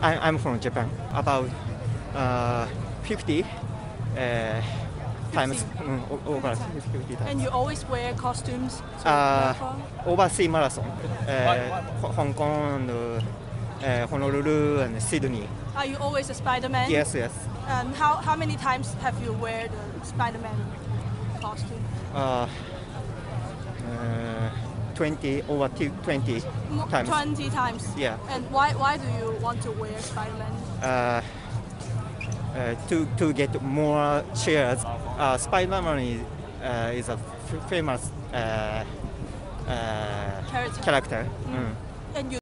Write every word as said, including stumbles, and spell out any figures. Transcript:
I, I'm from Japan. About uh, fifty uh, times mm, over fifty times. And you always wear costumes to Uh, perform? overseas marathon, uh, Hong Kong, uh, Honolulu, and Sydney. Are you always a Spider-Man? Yes, yes. And how, how many times have you wear the Spider-Man costume? Uh, uh, twenty over twenty Mo- times. twenty times? Yeah. And why, why do you want to wear Spider-Man? Uh, uh, to to get more shares. Uh, Spider-Man is, uh, is a f- famous uh, uh, Character. character. Mm. Mm. And you